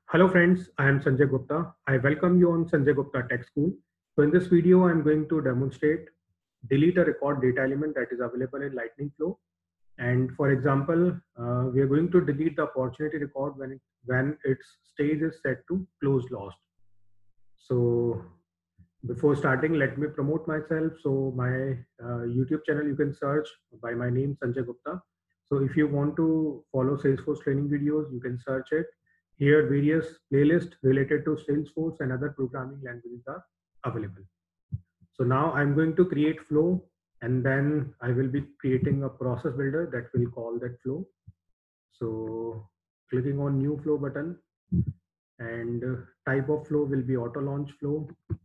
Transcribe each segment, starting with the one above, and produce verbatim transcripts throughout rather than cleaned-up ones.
Hello friends, I am Sanjay Gupta. I welcome you on Sanjay Gupta Tech School. So in this video, I am going to demonstrate delete a record data element that is available in Lightning Flow. And for example, uh, we are going to delete the opportunity record when, it, when its stage is set to closed lost. So before starting, let me promote myself. So my uh, YouTube channel, you can search by my name, Sanjay Gupta. So if you want to follow Salesforce training videos, you can search it. Here, various playlists related to Salesforce and other programming languages are available. So now I'm going to create flow, and then I will be creating a process builder that will call that flow. So clicking on new flow button, and uh, type of flow will be auto launch flow.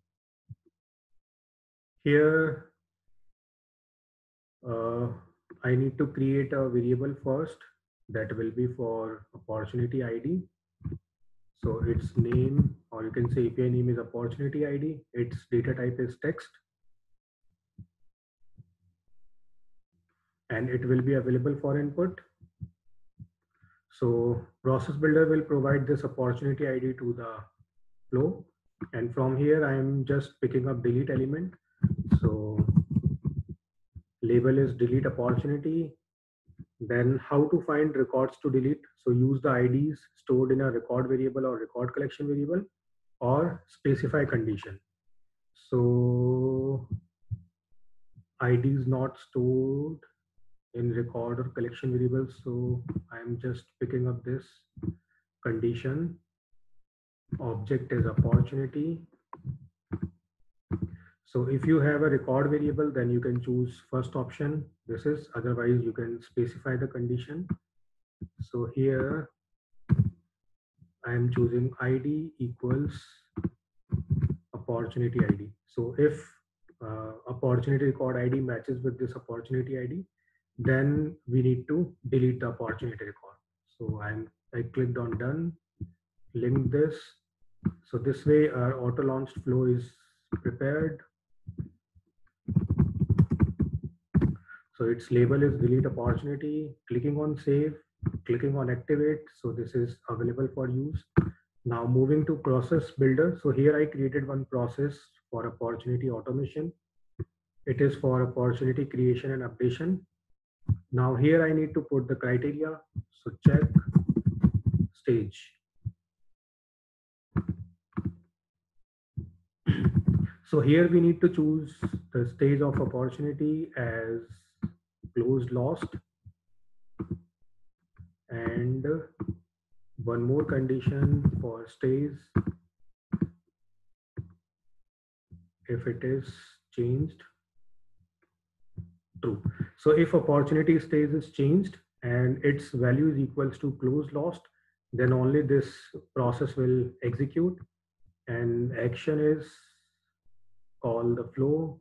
Here, uh, I need to create a variable first that will be for opportunity I D. So its name, or you can say A P I name is opportunity I D. Its data type is text, and it will be available for input. So process builder will provide this opportunity I D to the flow. And from here, I am just picking up delete element. So label is delete opportunity. Then how to find records to delete. So use the I Ds stored in a record variable or record collection variable, or specify condition. So I D is not stored in record or collection variables. So I'm just picking up this condition. Object is opportunity. So if you have a record variable, then you can choose first option. This is, otherwise you can specify the condition. So here I am choosing I D equals opportunity I D. So if uh, opportunity record I D matches with this opportunity I D, then we need to delete the opportunity record. So I'm I clicked on done, link this. So this way our auto launched flow is prepared. So its label is delete opportunity, clicking on save, clicking on activate. So this is available for use. Now moving to process builder. So here I created one process for opportunity automation. It is for opportunity creation and updation. Now here I need to put the criteria. So check stage. So here we need to choose the stage of opportunity as closed lost, and one more condition for stage if it is changed true. So if opportunity stage is changed and its value is equals to closed lost, then only this process will execute, and action is call the flow.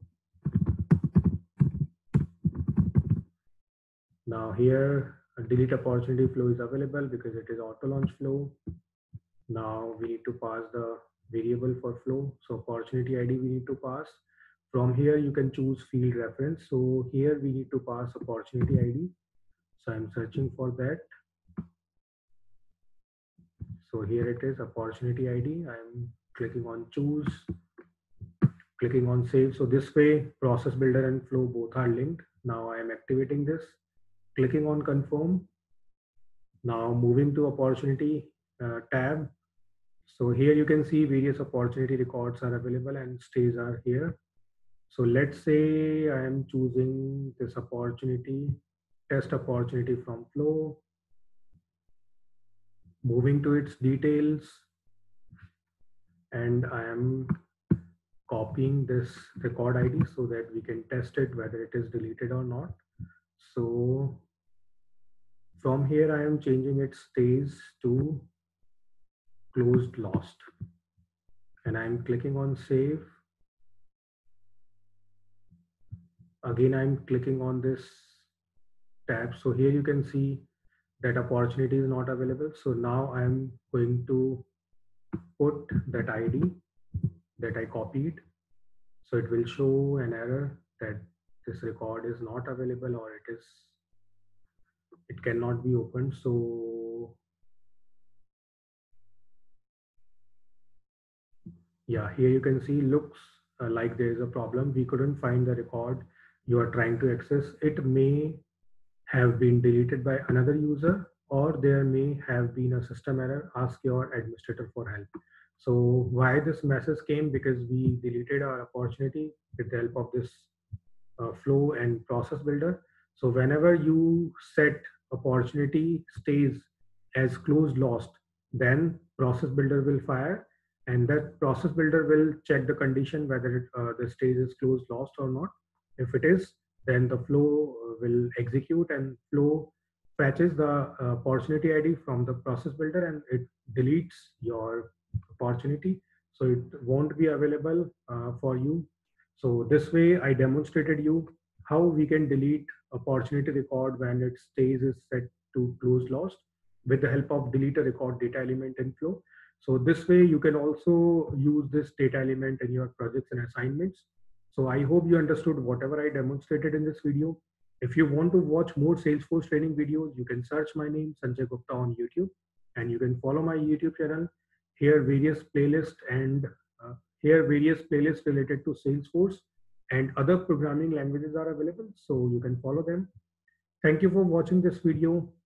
Now here a delete opportunity flow is available because it is auto launch flow. Now we need to pass the variable for flow. So opportunity I D we need to pass. From here you can choose field reference. So here we need to pass opportunity I D. So I'm searching for that. So here it is, opportunity I D. I'm clicking on choose, clicking on save. So this way process builder and flow both are linked. Now I am activating this, clicking on confirm. Now moving to opportunity uh, tab. So here you can see various opportunity records are available and stays are here. So let's say I am choosing this opportunity, test opportunity from flow, moving to its details, and I am copying this record I D so that we can test it whether it is deleted or not. So from here I am changing its stage to closed lost, and I'm clicking on save. Again I'm clicking on this tab. So here you can see that opportunity is not available. So now I'm going to put that I D that I copied. So it will show an error that this record is not available, or it is it cannot be opened. So Yeah, here you can see looks uh, like there is a problem. We couldn't find the record you are trying to access. It may have been deleted by another user, or there may have been a system error. Ask your administrator for help. So why this message came? Because we deleted our opportunity with the help of this uh, flow and process builder. So whenever you set opportunity stays as closed lost, then process builder will fire, and that process builder will check the condition whether it, uh, the stage is closed lost or not. If it is, then the flow uh, will execute, and flow fetches the uh, opportunity I D from the process builder, and it deletes your opportunity. So it won't be available uh, for you. So this way I demonstrated you how we can delete opportunity record when its stage is set to closed lost with the help of delete a record data element in flow. So this way you can also use this data element in your projects and assignments. So I hope you understood whatever I demonstrated in this video. If you want to watch more Salesforce training videos, you can search my name Sanjay Gupta on YouTube, and you can follow my YouTube channel. Here various playlists and uh, here various playlists related to Salesforce and other programming languages are available, so you can follow them. Thank you for watching this video.